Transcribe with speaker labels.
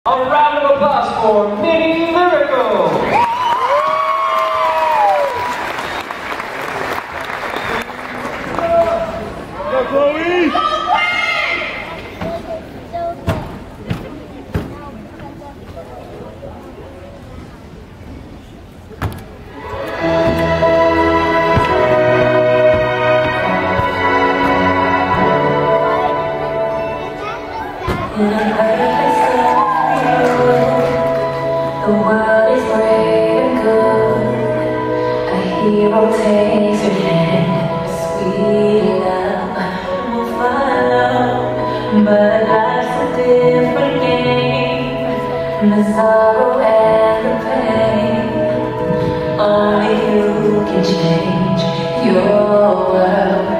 Speaker 1: A round of applause for Minnie Lyrical.
Speaker 2: Go, Chloe!
Speaker 3: The world is brave and good. A hero takes your hand. Sweet love will follow. But life's a different game. The sorrow and the pain. Only you can change your world.